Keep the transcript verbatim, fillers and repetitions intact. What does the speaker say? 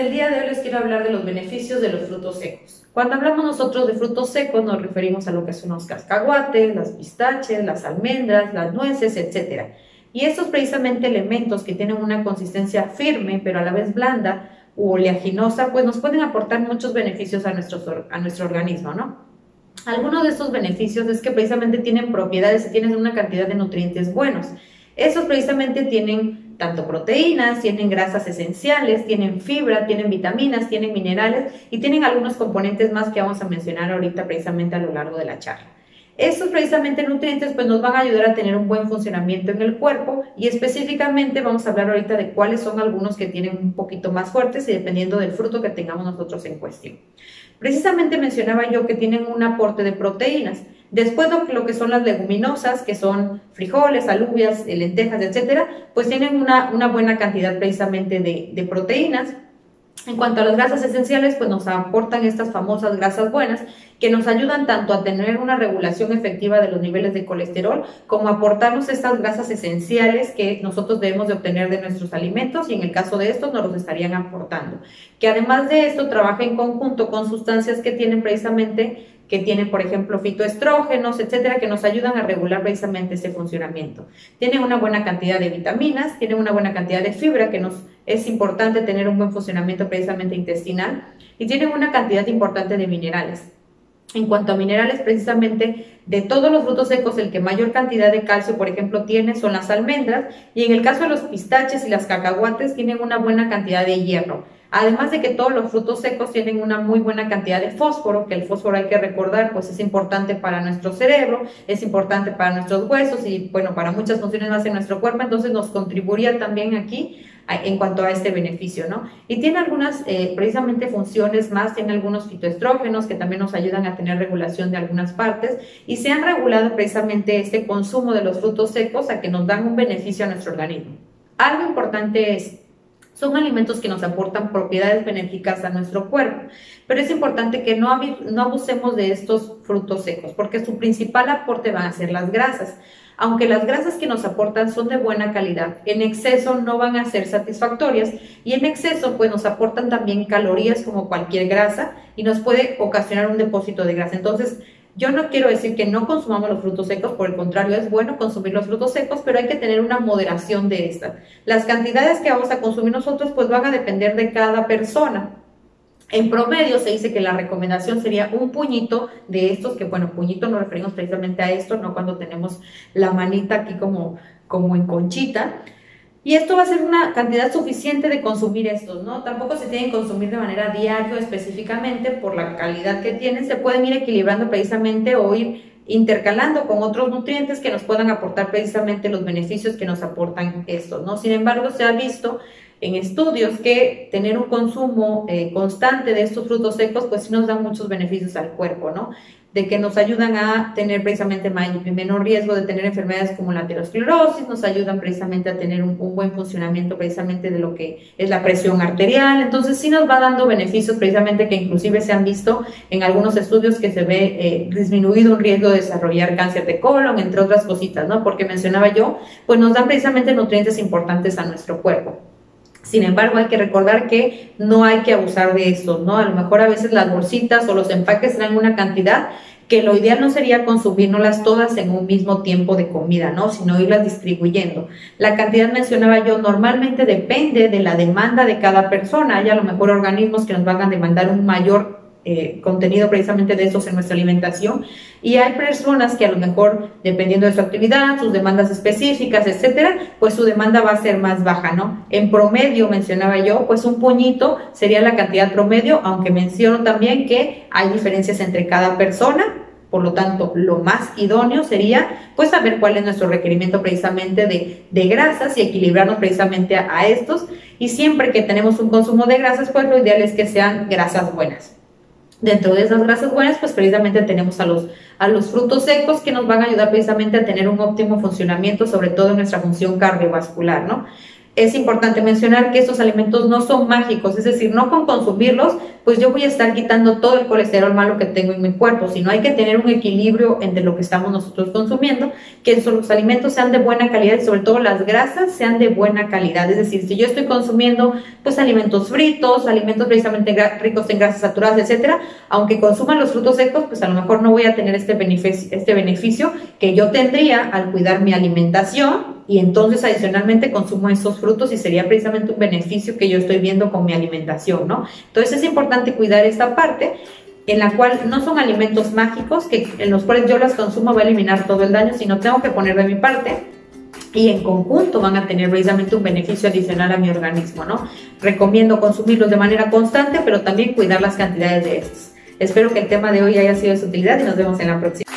el día de hoy les quiero hablar de los beneficios de los frutos secos. Cuando hablamos nosotros de frutos secos nos referimos a lo que son los cascahuates, las pistaches, las almendras, las nueces, etcétera. Y estos precisamente elementos que tienen una consistencia firme pero a la vez blanda u oleaginosa, pues nos pueden aportar muchos beneficios a nuestro, a nuestro organismo, ¿no? Algunos de estos beneficios es que precisamente tienen propiedades y tienen una cantidad de nutrientes buenos. Estos precisamente tienen tanto proteínas, tienen grasas esenciales, tienen fibra, tienen vitaminas, tienen minerales y tienen algunos componentes más que vamos a mencionar ahorita precisamente a lo largo de la charla. Estos precisamente nutrientes pues nos van a ayudar a tener un buen funcionamiento en el cuerpo y específicamente vamos a hablar ahorita de cuáles son algunos que tienen un poquito más fuertes y dependiendo del fruto que tengamos nosotros en cuestión. Precisamente mencionaba yo que tienen un aporte de proteínas. Después lo que son las leguminosas, que son frijoles, alubias, lentejas, etcétera, pues tienen una, una buena cantidad precisamente de, de proteínas. En cuanto a las grasas esenciales, pues nos aportan estas famosas grasas buenas que nos ayudan tanto a tener una regulación efectiva de los niveles de colesterol como a aportarnos estas grasas esenciales que nosotros debemos de obtener de nuestros alimentos y en el caso de estos nos los estarían aportando. Que además de esto trabaja en conjunto con sustancias que tienen precisamente que tienen, por ejemplo, fitoestrógenos, etcétera, que nos ayudan a regular precisamente ese funcionamiento. Tienen una buena cantidad de vitaminas, tienen una buena cantidad de fibra, que nos es importante tener un buen funcionamiento precisamente intestinal, y tienen una cantidad importante de minerales. En cuanto a minerales, precisamente de todos los frutos secos, el que mayor cantidad de calcio, por ejemplo, tiene son las almendras, y en el caso de los pistaches y las cacahuates, tienen una buena cantidad de hierro. Además de que todos los frutos secos tienen una muy buena cantidad de fósforo, que el fósforo hay que recordar, pues es importante para nuestro cerebro, es importante para nuestros huesos y bueno, para muchas funciones más en nuestro cuerpo, entonces nos contribuiría también aquí en cuanto a este beneficio, ¿no? Y tiene algunas eh, precisamente funciones más, tiene algunos fitoestrógenos que también nos ayudan a tener regulación de algunas partes y se han regulado precisamente este consumo de los frutos secos a que nos dan un beneficio a nuestro organismo. Algo importante es son alimentos que nos aportan propiedades benéficas a nuestro cuerpo, pero es importante que no, no abusemos de estos frutos secos, porque su principal aporte van a ser las grasas. Aunque las grasas que nos aportan son de buena calidad, en exceso no van a ser satisfactorias y en exceso pues nos aportan también calorías como cualquier grasa y nos puede ocasionar un depósito de grasa. Entonces, yo no quiero decir que no consumamos los frutos secos, por el contrario, es bueno consumir los frutos secos, pero hay que tener una moderación de estas. Las cantidades que vamos a consumir nosotros pues van a depender de cada persona. En promedio se dice que la recomendación sería un puñito de estos, que bueno, puñito nos referimos precisamente a esto, no cuando tenemos la manita aquí como, como en conchita. Y esto va a ser una cantidad suficiente de consumir estos, ¿no? Tampoco se tienen que consumir de manera diaria específicamente por la calidad que tienen. Se pueden ir equilibrando precisamente o ir intercalando con otros nutrientes que nos puedan aportar precisamente los beneficios que nos aportan estos, ¿no? Sin embargo, se ha visto en estudios que tener un consumo eh, constante de estos frutos secos pues sí nos da muchos beneficios al cuerpo, ¿no? De que nos ayudan a tener precisamente menor riesgo de tener enfermedades como la aterosclerosis, nos ayudan precisamente a tener un, un buen funcionamiento precisamente de lo que es la presión arterial, entonces sí nos va dando beneficios precisamente que inclusive se han visto en algunos estudios que se ve eh, disminuido un riesgo de desarrollar cáncer de colon, entre otras cositas, ¿no? Porque mencionaba yo, pues nos dan precisamente nutrientes importantes a nuestro cuerpo. Sin embargo, hay que recordar que no hay que abusar de esto, ¿no? A lo mejor a veces las bolsitas o los empaques traen una cantidad que lo ideal no sería consumirlas todas en un mismo tiempo de comida, ¿no? Sino irlas distribuyendo. La cantidad, mencionaba yo, normalmente depende de la demanda de cada persona. Hay a lo mejor organismos que nos van a demandar un mayor Eh, contenido precisamente de estos en nuestra alimentación y hay personas que a lo mejor dependiendo de su actividad, sus demandas específicas, etcétera, pues su demanda va a ser más baja, ¿no? En promedio, mencionaba yo, pues un puñito sería la cantidad promedio, aunque menciono también que hay diferencias entre cada persona, por lo tanto, lo más idóneo sería pues saber cuál es nuestro requerimiento precisamente de, de grasas y equilibrarnos precisamente a, a estos y siempre que tenemos un consumo de grasas, pues lo ideal es que sean grasas buenas. Dentro de esas grasas buenas, pues precisamente tenemos a los, a los frutos secos que nos van a ayudar precisamente a tener un óptimo funcionamiento, sobre todo en nuestra función cardiovascular, ¿no? es importante mencionar que estos alimentos no son mágicos, es decir, no con consumirlos, pues yo voy a estar quitando todo el colesterol malo que tengo en mi cuerpo, sino hay que tener un equilibrio entre lo que estamos nosotros consumiendo, que los alimentos sean de buena calidad y sobre todo las grasas sean de buena calidad. Es decir, si yo estoy consumiendo pues alimentos fritos, alimentos precisamente ricos en grasas saturadas, etcétera, aunque consuman los frutos secos, pues a lo mejor no voy a tener este beneficio, este beneficio que yo tendría al cuidar mi alimentación, y entonces adicionalmente consumo esos frutos y sería precisamente un beneficio que yo estoy viendo con mi alimentación, ¿no? Entonces es importante cuidar esta parte en la cual no son alimentos mágicos, que en los cuales yo las consumo va a eliminar todo el daño, sino tengo que poner de mi parte y en conjunto van a tener precisamente un beneficio adicional a mi organismo, ¿no? Recomiendo consumirlos de manera constante, pero también cuidar las cantidades de estos. Espero que el tema de hoy haya sido de su utilidad y nos vemos en la próxima.